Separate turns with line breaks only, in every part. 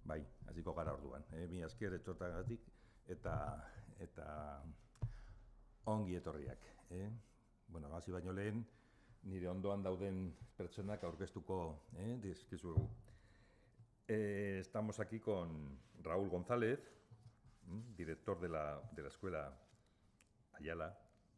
Bai, hasiko gara orduan. Mila esker etxotagatik eta ongi etorriak. Bueno, hasi baino lehen, nire ondoan dauden pertsonak aurkeztuko dizkizuegu. Estamos aquí con Raúl González, director de la escuela Ayala,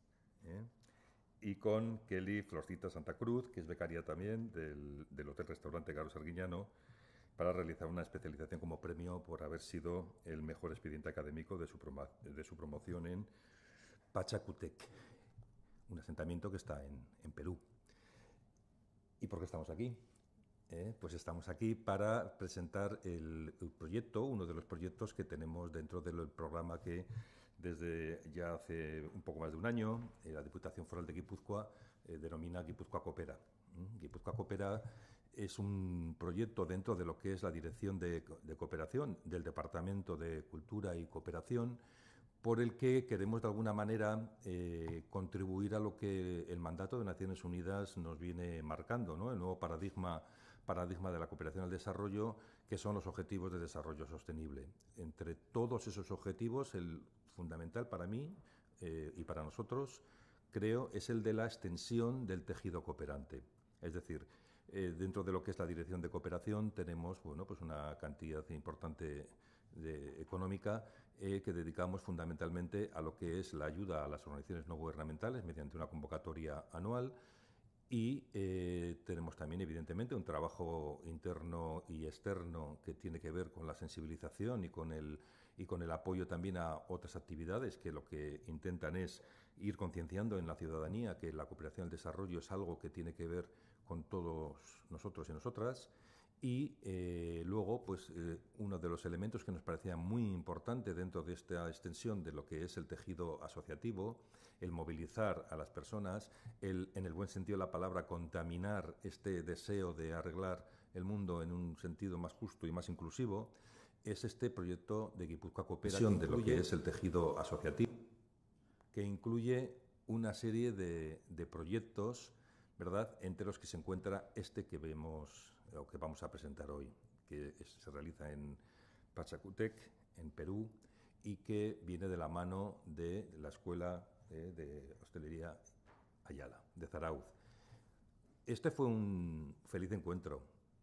y con Kelly Florcita Santa Cruz, que es becaria también del Hotel-Restaurante Carlos Arguiñano, para realizar una especialización como premio por haber sido el mejor expediente académico de su promoción en Pachacútec, un asentamiento que está en Perú. ¿Y por qué estamos aquí? Pues estamos aquí para presentar el proyecto, uno de los proyectos que tenemos dentro del programa que desde ya hace un poco más de un año la Diputación Foral de Guipúzcoa denomina Guipúzcoa Coopera. Guipúzcoa Coopera es un proyecto dentro de lo que es la Dirección de Cooperación del Departamento de Cultura y Cooperación, por el que queremos de alguna manera contribuir a lo que el mandato de Naciones Unidas nos viene marcando, ¿no? El nuevo paradigma de la cooperación al desarrollo, que son los objetivos de desarrollo sostenible. Entre todos esos objetivos, el fundamental para mí y para nosotros, creo, es el de la extensión del tejido cooperante. Es decir, dentro de lo que es la Dirección de Cooperación tenemos pues una cantidad importante económica que dedicamos fundamentalmente a lo que es la ayuda a las organizaciones no gubernamentales mediante una convocatoria anual. Y tenemos también, evidentemente, un trabajo interno y externo que tiene que ver con la sensibilización y con el apoyo también a otras actividades que lo que intentan es ir concienciando en la ciudadanía que la cooperación al desarrollo es algo que tiene que ver con todos nosotros y nosotras. Y luego, pues uno de los elementos que nos parecía muy importante dentro de esta extensión de lo que es el tejido asociativo, el movilizar a las personas, en el buen sentido de la palabra, contaminar este deseo de arreglar el mundo en un sentido más justo y más inclusivo, es este proyecto de Guipúzcoa Coopera, de lo que es el tejido asociativo, que incluye una serie de proyectos, ¿verdad?, entre los que se encuentra este que vemos o que vamos a presentar hoy, que se realiza en Pachacútec, en Perú, y que viene de la mano de la Escuela de Hostelería Ayala, de Zarauz. Este fue un feliz encuentro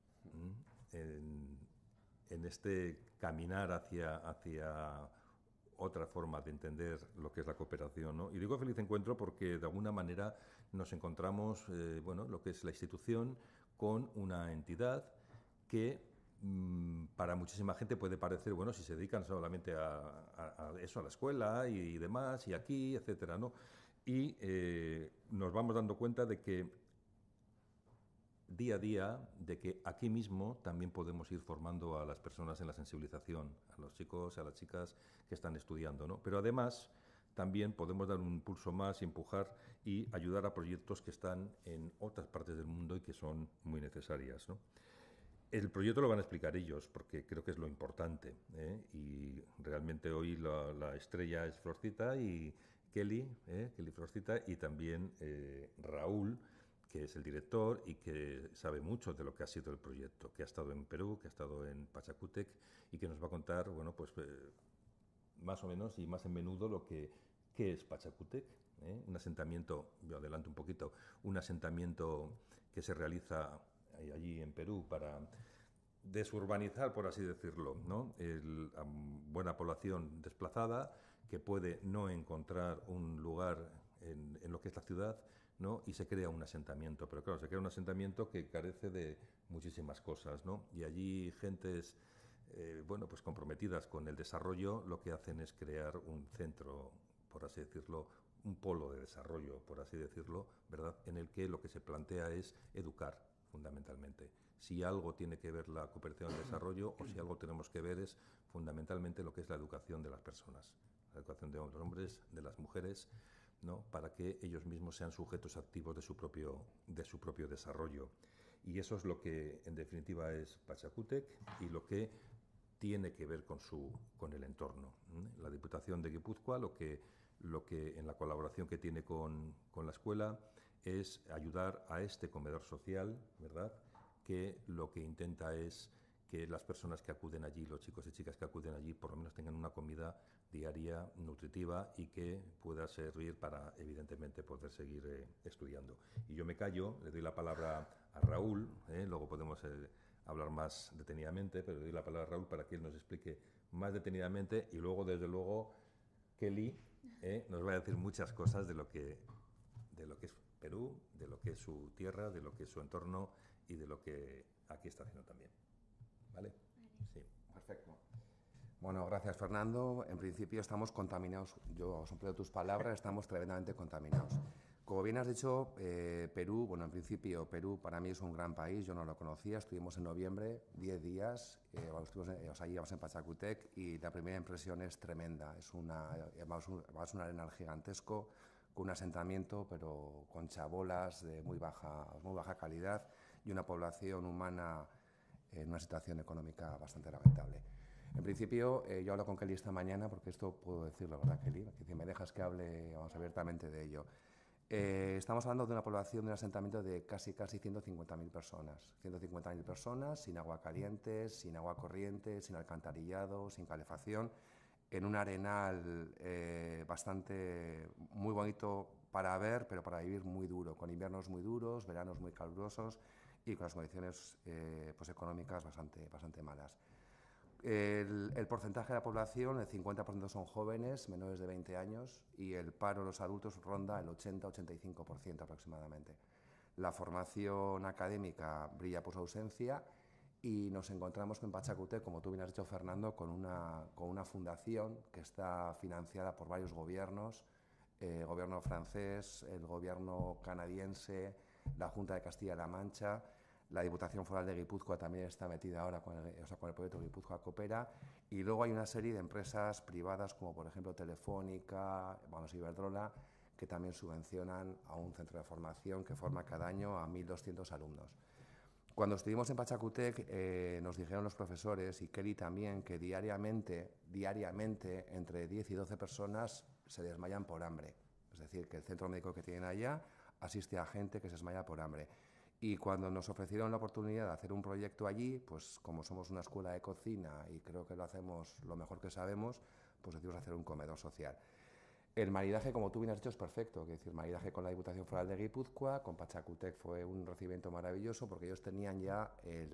en este caminar hacia otra forma de entender lo que es la cooperación, ¿no? Y digo feliz encuentro porque de alguna manera nos encontramos, lo que es la institución con una entidad que para muchísima gente puede parecer, bueno, si se dedican solamente a eso, a la escuela y demás, y aquí, etcétera, ¿no? Y nos vamos dando cuenta de que día a día, de que aquí mismo también podemos ir formando a las personas en la sensibilización, a los chicos, a las chicas que están estudiando, ¿no? Pero además también podemos dar un impulso más y empujar y ayudar a proyectos que están en otras partes del mundo y que son muy necesarias, ¿no? El proyecto lo van a explicar ellos, porque creo que es lo importante, ¿eh? Y realmente hoy la estrella es Florcita y Kelly, Kelly Florcita, y también Raúl, que es el director y que sabe mucho de lo que ha sido el proyecto, que ha estado en Perú, que ha estado en Pachacútec y que nos va a contar, más o menos y más en menudo qué es Pachacútec, un asentamiento, yo adelanto un poquito, un asentamiento que se realiza allí en Perú para desurbanizar, por así decirlo, ¿no? Buena población desplazada que puede no encontrar un lugar en lo que es la ciudad, ¿no? Y se crea un asentamiento, pero claro, se crea un asentamiento que carece de muchísimas cosas, ¿no? Y allí gentes pues comprometidas con el desarrollo lo que hacen es crear un centro, por así decirlo, un polo de desarrollo, por así decirlo, ¿verdad?, en el que lo que se plantea es educar fundamentalmente. Si algo tiene que ver la cooperación al desarrollo o si algo tenemos que ver es fundamentalmente lo que es la educación de las personas, la educación de los hombres, de las mujeres, ¿no?, para que ellos mismos sean sujetos activos de su propio desarrollo. Y eso es lo que en definitiva es Pachacútec y lo que tiene que ver con el entorno. La Diputación de Guipúzcoa lo que en la colaboración que tiene con la escuela es ayudar a este comedor social, ¿verdad?, que lo que intenta es que las personas que acuden allí, los chicos y chicas que acuden allí, por lo menos tengan una comida diaria nutritiva y que pueda servir para, evidentemente, poder seguir estudiando. Y yo me callo, le doy la palabra a Raúl, luego podemos hablar más detenidamente, pero le doy la palabra a Raúl para que él nos explique más detenidamente y luego, desde luego, Kelly nos va a decir muchas cosas de lo que es Perú, de lo que es su tierra, de lo que es su entorno y de lo que aquí está haciendo también. ¿Vale? Sí.
Perfecto. Bueno, gracias, Fernando. En principio estamos contaminados. Yo os empleo tus palabras, estamos tremendamente contaminados. Como bien has dicho, Perú, bueno, en principio Perú para mí es un gran país, yo no lo conocía, estuvimos en noviembre, 10 días, allí vamos en Pachacútec y la primera impresión es tremenda, vamos a un arenal gigantesco, con un asentamiento, pero con chabolas de muy baja calidad y una población humana en una situación económica bastante lamentable. En principio, yo hablo con Kelly esta mañana, porque esto puedo decirlo, ¿verdad, Kelly? Que si me dejas que hable, vamos abiertamente de ello. Estamos hablando de una población, de un asentamiento de casi 150.000 personas. 150.000 personas sin agua caliente, sin agua corriente, sin alcantarillado, sin calefacción, en un arenal bastante muy bonito para ver, pero para vivir muy duro, con inviernos muy duros, veranos muy calurosos y con las condiciones pues económicas bastante malas. El porcentaje de la población, el 50% son jóvenes, menores de 20 años, y el paro en los adultos ronda el 80-85% aproximadamente. La formación académica brilla por su ausencia y nos encontramos en Pachacútec, como tú bien has dicho, Fernando, con una fundación que está financiada por varios gobiernos, el gobierno francés, el gobierno canadiense, la Junta de Castilla-La Mancha. La Diputación Foral de Guipúzcoa también está metida ahora con el proyecto Guipúzcoa Coopera. Y luego hay una serie de empresas privadas, como por ejemplo Telefónica, Iberdrola, que también subvencionan a un centro de formación que forma cada año a 1.200 alumnos. Cuando estuvimos en Pachacútec nos dijeron los profesores, y Kelly también, que diariamente entre 10 y 12 personas se desmayan por hambre. Es decir, que el centro médico que tienen allá asiste a gente que se desmaya por hambre. Y cuando nos ofrecieron la oportunidad de hacer un proyecto allí, pues como somos una escuela de cocina y creo que lo hacemos lo mejor que sabemos, pues decidimos hacer un comedor social. El maridaje, como tú bien has dicho, es perfecto. Es decir, maridaje con la Diputación Foral de Guipúzcoa, con Pachacútec fue un recibimiento maravilloso porque ellos tenían ya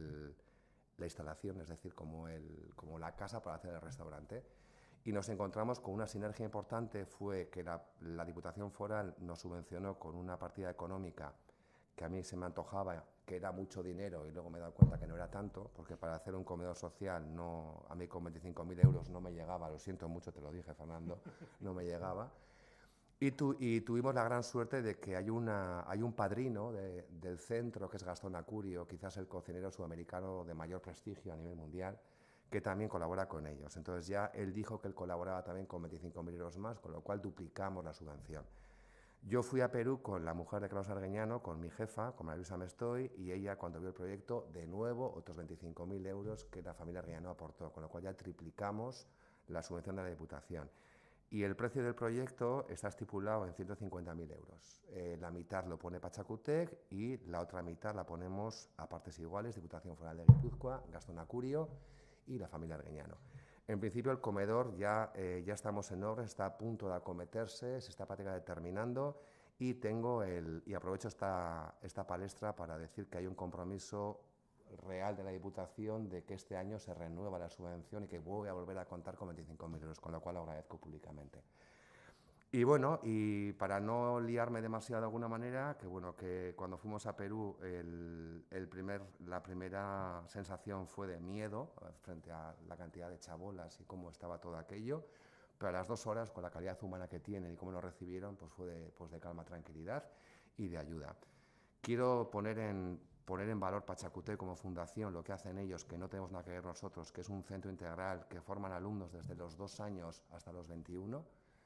la instalación, es decir, como la casa para hacer el restaurante. Y nos encontramos con una sinergia importante, fue que la Diputación Foral nos subvencionó con una partida económica que a mí se me antojaba que era mucho dinero y luego me he dado cuenta que no era tanto, porque para hacer un comedor social a mí con 25.000 euros no me llegaba, lo siento mucho, te lo dije, Fernando, no me llegaba. Y tuvimos la gran suerte de que hay un padrino del centro, que es Gastón Acurio, quizás el cocinero sudamericano de mayor prestigio a nivel mundial, que también colabora con ellos. Entonces ya él dijo que él colaboraba también con 25.000 euros más, con lo cual duplicamos la subvención. Yo fui a Perú con la mujer de Carlos Argueñano, con mi jefa, con María Luisa Mestoy, y ella, cuando vio el proyecto, de nuevo, otros 25.000 euros que la familia Argueñano aportó, con lo cual ya triplicamos la subvención de la Diputación. Y el precio del proyecto está estipulado en 150.000 euros. La mitad lo pone Pachacútec y la otra mitad la ponemos a partes iguales, Diputación Foral de Guipúzcoa, Gastón Acurio y la familia Argueñano. En principio el comedor ya estamos en obra, está a punto de acometerse, se está prácticamente terminando y aprovecho esta palestra para decir que hay un compromiso real de la Diputación de que este año se renueva la subvención y que voy a volver a contar con 25.000 euros, con lo cual lo agradezco públicamente. Y bueno, y para no liarme demasiado de alguna manera, que cuando fuimos a Perú la primera sensación fue de miedo frente a la cantidad de chabolas y cómo estaba todo aquello, pero a las 2 horas, con la calidad humana que tienen y cómo nos recibieron, pues fue de calma, tranquilidad y de ayuda. Quiero poner en valor Pachacútec como fundación, lo que hacen ellos, que no tenemos nada que ver nosotros, que es un centro integral que forman alumnos desde los 2 años hasta los 21.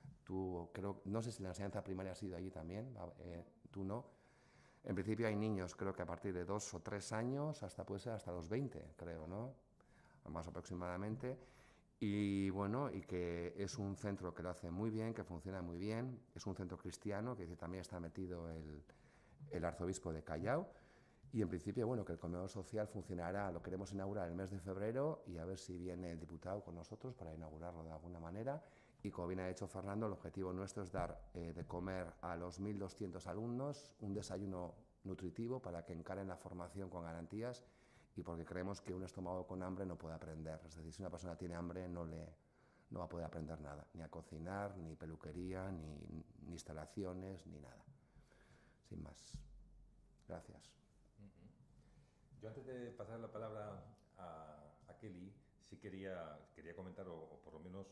No sé si la enseñanza primaria ha sido allí también, tú no. En principio hay niños, creo que a partir de 2 o 3 años, puede ser hasta los 20, creo, ¿no? Más aproximadamente. Y bueno, y que es un centro que lo hace muy bien, que funciona muy bien. Es un centro cristiano, que también está metido el arzobispo de Callao. Y en principio, bueno, que el comedor social funcionará, lo queremos inaugurar el mes de febrero y a ver si viene el diputado con nosotros para inaugurarlo de alguna manera. Y como bien ha dicho Fernando, el objetivo nuestro es dar de comer a los 1.200 alumnos un desayuno nutritivo para que encaren la formación con garantías y porque creemos que un estómago con hambre no puede aprender. Es decir, si una persona tiene hambre no va a poder aprender nada, ni a cocinar, ni peluquería, ni instalaciones, ni nada. Sin más. Gracias.
Yo antes de pasar la palabra a Kelly, sí quería comentar, o por lo menos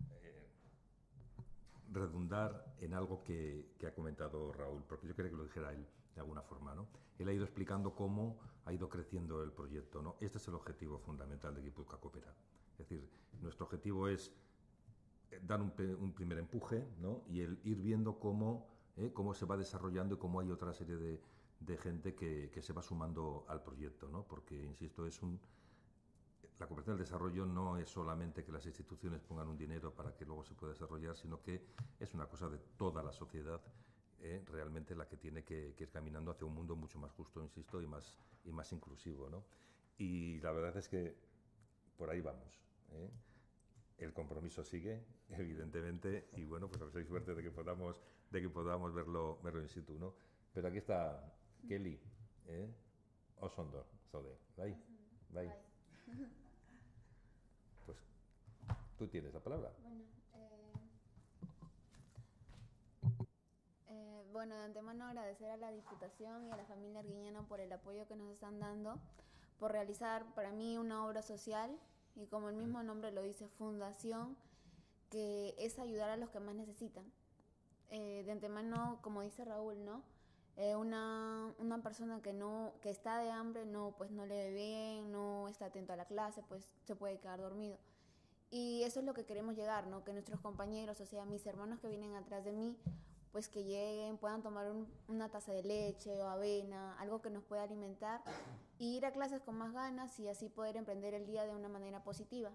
redundar en algo que ha comentado Raúl, porque yo quería que lo dijera él de alguna forma, ¿no? Él ha ido explicando cómo ha ido creciendo el proyecto, ¿no? Este es el objetivo fundamental de Gipuzkoa Coopera. Es decir, nuestro objetivo es dar un primer empuje, ¿no? Y el ir viendo cómo se va desarrollando y cómo hay otra serie de gente que se va sumando al proyecto, ¿no? Porque, insisto, la cooperación del desarrollo no es solamente que las instituciones pongan un dinero para que luego se pueda desarrollar, sino que es una cosa de toda la sociedad, realmente la que tiene que ir caminando hacia un mundo mucho más justo, insisto, y más inclusivo, ¿no? Y la verdad es que por ahí vamos, ¿eh? El compromiso sigue, evidentemente, y bueno, pues a ver si hay suerte de que podamos verlo in situ, ¿no? Pero aquí está Kelly, Osondo, Zode, ¿vai? ¿vai? Pues tú tienes la palabra.
Bueno, de antemano agradecer a la Diputación y a la familia Arguiñano por el apoyo que nos están dando, por realizar para mí una obra social y como el mismo nombre lo dice, fundación, que es ayudar a los que más necesitan. De antemano, como dice Raúl, ¿no? Una persona que está de hambre pues no le ve bien, no está atento a la clase, pues se puede quedar dormido. Y eso es lo que queremos llegar, ¿no? Que nuestros compañeros, o sea, mis hermanos que vienen atrás de mí, pues que lleguen, puedan tomar una taza de leche o avena, algo que nos pueda alimentar, y ir a clases con más ganas y así poder emprender el día de una manera positiva.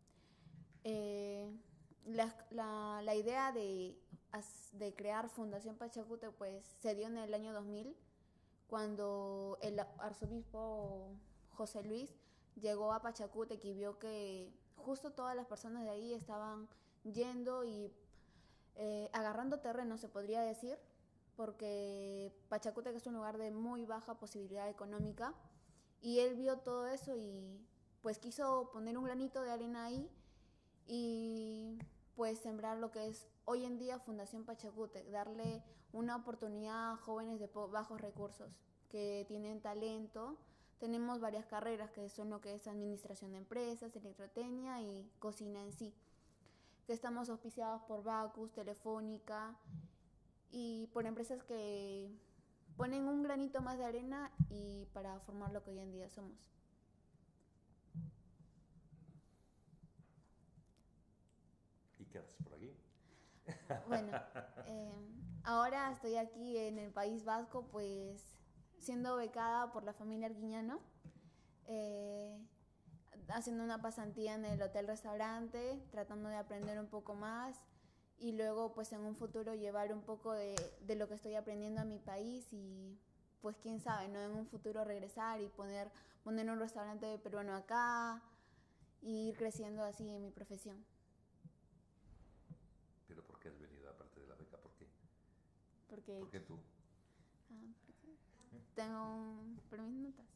La idea de crear Fundación Pachacútec pues se dio en el año 2000, cuando el arzobispo José Luis llegó a Pachacútec y vio que justo todas las personas de ahí estaban yendo y agarrando terreno, se podría decir, porque Pachacútec es un lugar de muy baja posibilidad económica, y él vio todo eso y pues quiso poner un granito de arena ahí y pues sembrar lo que es hoy en día Fundación Pachacútec, darle una oportunidad a jóvenes de bajos recursos que tienen talento. Tenemos varias carreras que son lo que es administración de empresas, electrotecnia y cocina en sí, que estamos auspiciados por Bacus, Telefónica y por empresas que ponen un granito más de arena y para formar lo que hoy en día somos.
¿Y qué haces por aquí?
Bueno, ahora estoy aquí en el País Vasco, pues siendo becada por la familia Arguiñano, haciendo una pasantía en el hotel-restaurante, tratando de aprender un poco más y luego pues en un futuro llevar un poco de lo que estoy aprendiendo a mi país y pues quién sabe, ¿no? En un futuro regresar y poner un restaurante peruano acá y ir creciendo así en mi profesión.
¿Pero por qué has venido aparte de la beca? ¿Por qué? ¿Por qué tú?
Porque tengo por mis notas.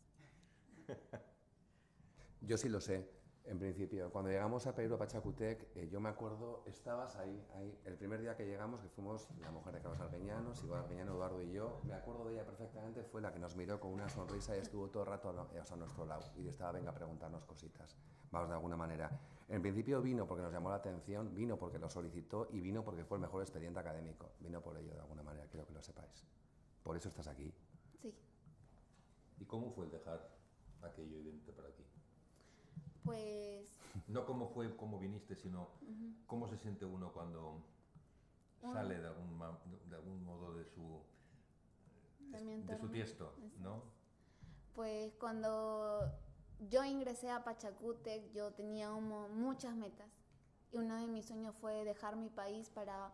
Yo sí lo sé, en principio. Cuando llegamos a Perú, a Pachacútec, yo me acuerdo, estabas ahí. El primer día que llegamos, que fuimos la mujer de Carlos Arguiñano, Sigor Arguiñano, Eduardo y yo, me acuerdo de ella perfectamente, fue la que nos miró con una sonrisa y estuvo todo el rato a nuestro lado. Y estaba, venga, a preguntarnos cositas, vamos, de alguna manera. En principio vino porque nos llamó la atención, vino porque lo solicitó y vino porque fue el mejor expediente académico. Vino por ello, de alguna manera, quiero que lo sepáis. Por eso estás aquí.
Sí.
¿Y cómo fue el dejar aquello y venirte para aquí?
Pues...
No cómo fue, cómo viniste, sino cómo se siente uno cuando sale de algún modo de su tiesto, ¿no?
Pues cuando yo ingresé a Pachacútec yo tenía muchas metas y uno de mis sueños fue dejar mi país para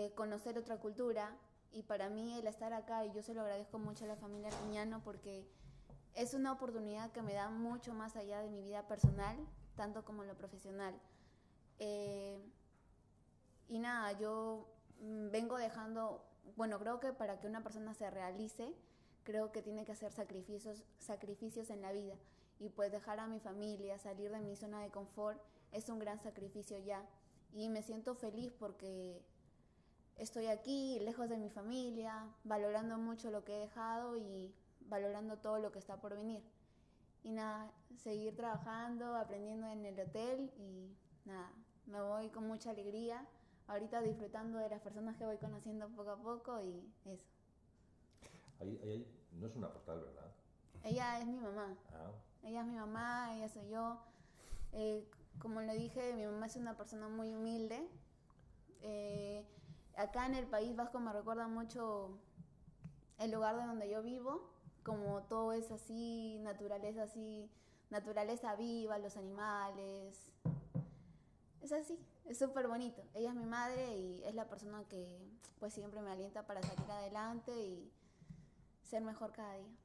conocer otra cultura, y para mí el estar acá, y yo se lo agradezco mucho a la familia Arguiñano porque es una oportunidad que me da mucho más allá de mi vida personal, tanto como en lo profesional. Eh, y nada, yo vengo dejando, bueno, creo que para que una persona se realice, creo que tiene que hacer sacrificios en la vida. Y pues dejar a mi familia, salir de mi zona de confort, es un gran sacrificio ya. Y me siento feliz porque estoy aquí, lejos de mi familia, valorando mucho lo que he dejado y valorando todo lo que está por venir. Y nada, seguir trabajando, aprendiendo en el hotel y nada, me voy con mucha alegría, ahorita disfrutando de las personas que voy conociendo poco a poco y eso.
Ahí no es una postal, ¿verdad?
Ella es mi mamá.
Ah.
Ella es mi mamá, ella soy yo. Como le dije, mi mamá es una persona muy humilde. Acá en el País Vasco me recuerda mucho el lugar de donde yo vivo, como todo es así, naturaleza viva, los animales. Es así, es súper bonito. Ella es mi madre y es la persona que pues siempre me alienta para salir adelante y ser mejor cada día.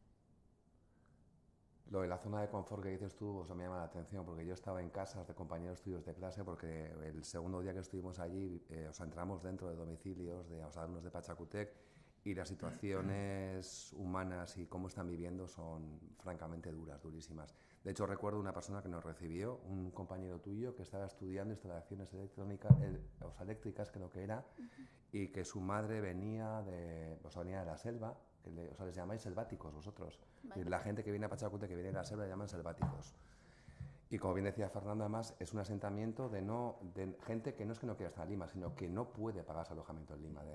Lo de la zona de confort que dices tú, o sea, me llama la atención, porque yo estaba en casas de compañeros tuyos de clase, porque el segundo día que estuvimos allí, o sea, entramos dentro de domicilios de los alumnos de Pachacútec y las situaciones humanas y cómo están viviendo son francamente duras, durísimas. De hecho, recuerdo una persona que nos recibió, un compañero tuyo que estaba estudiando instalaciones eléctricas, creo que era, y que su madre venía venía de la selva, o sea, les llamáis selváticos vosotros. Vale. La gente que viene a Pachacútec, que viene de la selva, le llaman selváticos. Y como bien decía Fernando, además, es un asentamiento de gente que no es que no quiera estar en Lima, sino que no puede pagarse alojamiento en Lima,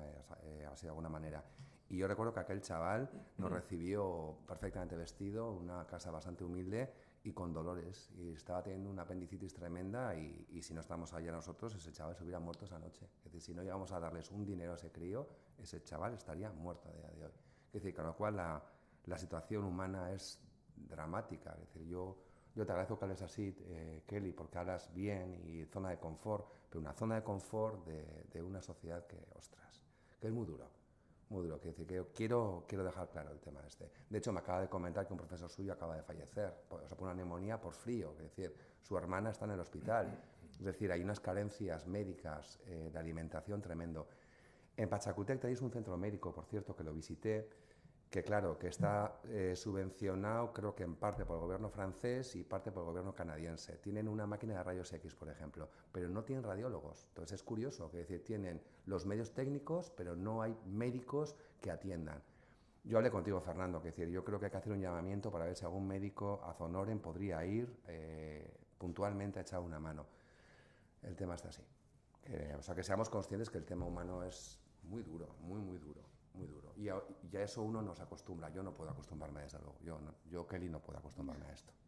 así de alguna manera. Y yo recuerdo que aquel chaval nos recibió perfectamente vestido, una casa bastante humilde y con dolores. Y estaba teniendo una apendicitis tremenda y si no estábamos allá nosotros, ese chaval se hubiera muerto esa noche. Es decir, si no íbamos a darles un dinero a ese crío, ese chaval estaría muerto a día de hoy. Es decir, con lo cual la situación humana es dramática. Es decir, yo te agradezco que hables así, Kelly, porque hablas bien y zona de confort, pero una zona de confort de una sociedad que, ostras, que es muy duro. Muy duro, que decir, que quiero dejar claro el tema este. De hecho, me acaba de comentar que un profesor suyo acaba de fallecer, por una neumonía por frío, es decir, su hermana está en el hospital. Es decir, hay unas carencias médicas de alimentación tremendo. En Pachacútec tenéis un centro médico, por cierto, que lo visité, que claro, que está subvencionado creo que en parte por el gobierno francés y parte por el gobierno canadiense. Tienen una máquina de rayos X, por ejemplo, pero no tienen radiólogos. Entonces es curioso, que decir, tienen los medios técnicos, pero no hay médicos que atiendan. Yo hablé contigo, Fernando, que decir, yo creo que hay que hacer un llamamiento para ver si algún médico a Zonoren podría ir puntualmente a echar una mano. El tema está así. O sea, que seamos conscientes que el tema humano es muy duro, muy duro. Muy duro. Y a eso uno no se acostumbra. Yo no puedo acostumbrarme, desde luego. Yo, Kelly, no puedo acostumbrarme a esto.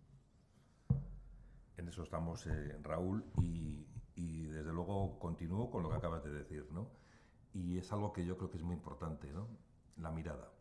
En eso estamos, Raúl, y desde luego continúo con lo que acabas de decir, ¿no? Y es algo que yo creo que es muy importante, ¿no? La mirada.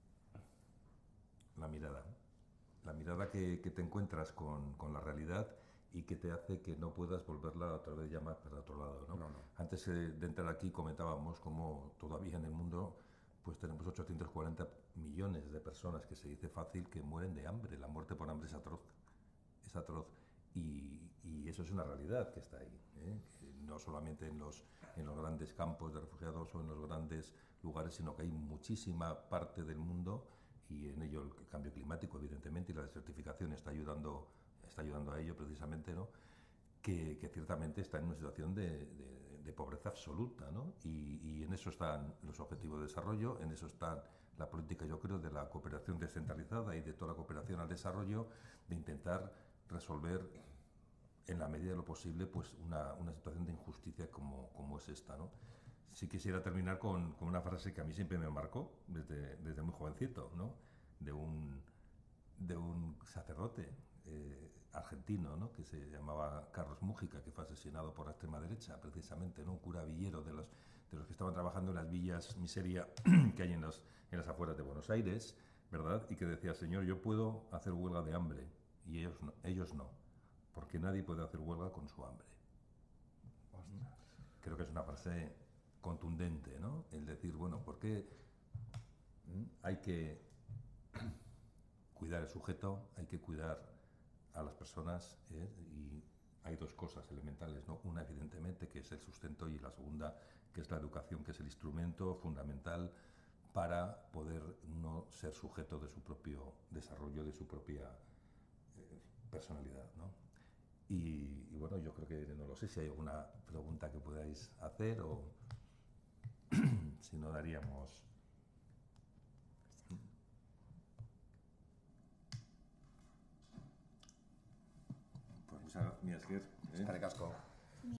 La mirada. La mirada que te encuentras con la realidad y que te hace que no puedas volverla otra vez llamar para otro lado, ¿no?
No.
Antes de entrar aquí comentábamos cómo todavía en el mundo pues tenemos 840 millones de personas, que se dice fácil, que mueren de hambre. La muerte por hambre es atroz. Es atroz. Y eso es una realidad que está ahí, ¿eh? Que no solamente en los grandes campos de refugiados o en los grandes lugares, sino que hay muchísima parte del mundo, y en ello el cambio climático, evidentemente, y la desertificación está ayudando a ello precisamente, ¿no? Que ciertamente está en una situación de pobreza absoluta, ¿no? Y en eso están los objetivos de desarrollo, en eso está la política, yo creo, de la cooperación descentralizada y de toda la cooperación al desarrollo, de intentar resolver en la medida de lo posible pues una situación de injusticia como es esta, ¿no? Sí quisiera terminar con una frase que a mí siempre me marcó desde muy jovencito, ¿no? De un sacerdote argentino, ¿no? Que se llamaba Carlos Mújica, que fue asesinado por la extrema derecha, precisamente, ¿no? Un cura villero de los que estaban trabajando en las villas miseria que hay en las afueras de Buenos Aires, ¿verdad? Y que decía: Señor, yo puedo hacer huelga de hambre, y ellos no, porque nadie puede hacer huelga con su hambre. Creo que es una frase contundente, ¿no? El decir, bueno, ¿por qué hay que cuidar el sujeto, hay que cuidar a las personas, y hay dos cosas elementales, ¿no? Una, evidentemente, que es el sustento, y la segunda, que es la educación, que es el instrumento fundamental para poder no ser sujeto de su propio desarrollo, de su propia personalidad, ¿no? Y bueno, yo creo que no lo sé si hay alguna pregunta que podáis hacer o si no daríamos... Pues muchas gracias, Esker.
Eskerrik asko.